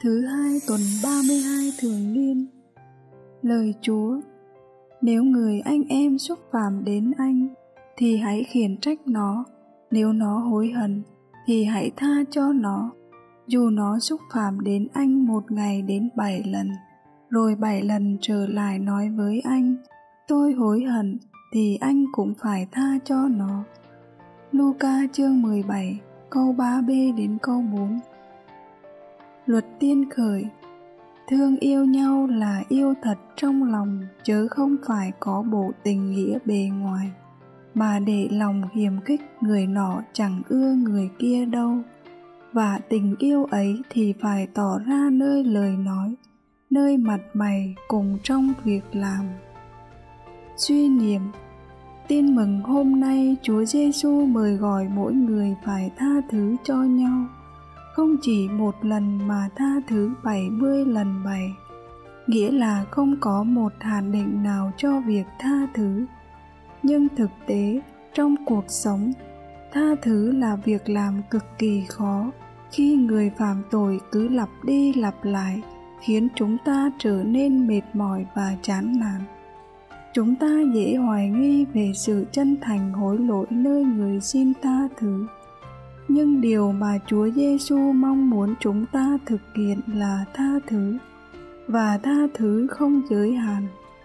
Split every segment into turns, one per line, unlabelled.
Thứ hai tuần 32 thường niên. Lời Chúa: nếu người anh em xúc phạm đến anh, thì hãy khiển trách nó. Nếu nó hối hận, thì hãy tha cho nó. Dù nó xúc phạm đến anh 1 ngày đến 7 lần, rồi 7 lần trở lại nói với anh, tôi hối hận, thì anh cũng phải tha cho nó. Luca chương 17, câu 3b đến câu 4. Luật tiên khởi: thương yêu nhau là yêu thật trong lòng, chớ không phải có bộ tình nghĩa bề ngoài, mà để lòng hiềm khích người nọ chẳng ưa người kia đâu. Và tình yêu ấy thì phải tỏ ra nơi lời nói, nơi mặt mày, cùng trong việc làm. Suy niệm: tin mừng hôm nay Chúa Giêsu mời gọi mỗi người phải tha thứ cho nhau, không chỉ 1 lần mà tha thứ 70 lần 7, nghĩa là không có một hạn định nào cho việc tha thứ. Nhưng thực tế, trong cuộc sống, tha thứ là việc làm cực kỳ khó, khi người phạm tội cứ lặp đi lặp lại, khiến chúng ta trở nên mệt mỏi và chán nản. Chúng ta dễ hoài nghi về sự chân thành hối lỗi nơi người xin tha thứ. Nhưng điều mà Chúa Giêsu mong muốn chúng ta thực hiện là tha thứ, và tha thứ không giới hạn.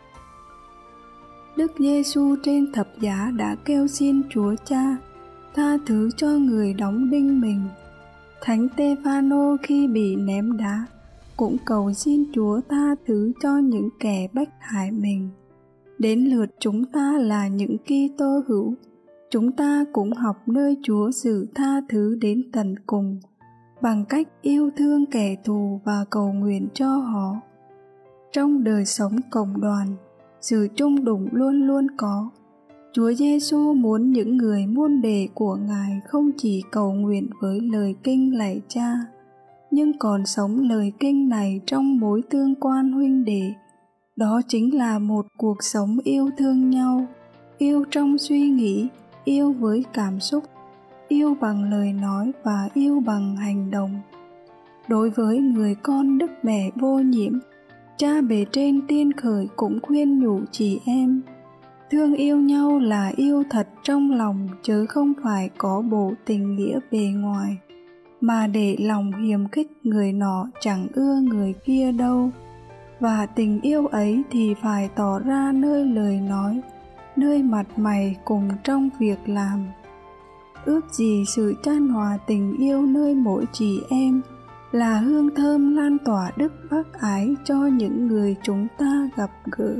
Đức Giêsu trên thập giá đã kêu xin Chúa Cha tha thứ cho người đóng đinh mình. Thánh Stê-pha-nô khi bị ném đá cũng cầu xin Chúa tha thứ cho những kẻ bách hại mình. Đến lượt chúng ta là những Kitô hữu, chúng ta cũng học nơi Chúa sự tha thứ đến tận cùng, bằng cách yêu thương kẻ thù và cầu nguyện cho họ. Trong đời sống cộng đoàn, sự chung đụng luôn luôn có. Chúa Giêsu muốn những người môn đệ của Ngài không chỉ cầu nguyện với lời kinh lạy Cha, nhưng còn sống lời kinh này trong mối tương quan huynh đệ. Đó chính là một cuộc sống yêu thương nhau, yêu trong suy nghĩ, yêu với cảm xúc, yêu bằng lời nói và yêu bằng hành động. Đối với người con Đức Mẹ vô nhiễm, Cha bề trên tiên khởi cũng khuyên nhủ chị em: thương yêu nhau là yêu thật trong lòng, chớ không phải có bộ tình nghĩa bề ngoài, mà để lòng hiềm khích người nọ chẳng ưa người kia đâu. Và tình yêu ấy thì phải tỏ ra nơi lời nói, nơi mặt mày, cùng trong việc làm. Ước gì sự chan hòa tình yêu nơi mỗi chị em là hương thơm lan tỏa đức bác ái cho những người chúng ta gặp gỡ.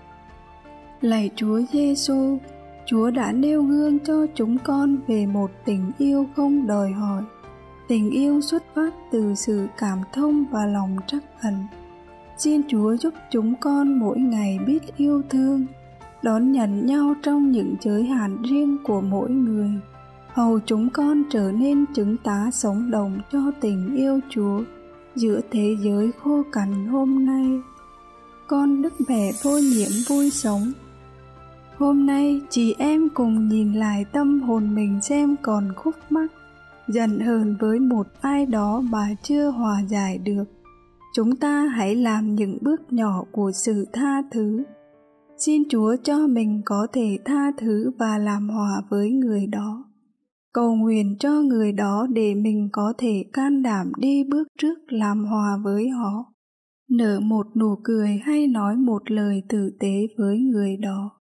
Lạy Chúa Giêsu, Chúa đã nêu gương cho chúng con về một tình yêu không đòi hỏi, tình yêu xuất phát từ sự cảm thông và lòng trắc ẩn. Xin Chúa giúp chúng con mỗi ngày biết yêu thương, đón nhận nhau trong những giới hạn riêng của mỗi người, hầu chúng con trở nên chứng tá sống động cho tình yêu Chúa giữa thế giới khô cằn hôm nay. Con Đức Mẹ vô nhiễm vui sống. Hôm nay chị em cùng nhìn lại tâm hồn mình xem còn khúc mắc, giận hờn với một ai đó mà chưa hòa giải được. Chúng ta hãy làm những bước nhỏ của sự tha thứ. Xin Chúa cho mình có thể tha thứ và làm hòa với người đó. Cầu nguyện cho người đó để mình có thể can đảm đi bước trước làm hòa với họ, nở một nụ cười hay nói một lời tử tế với người đó.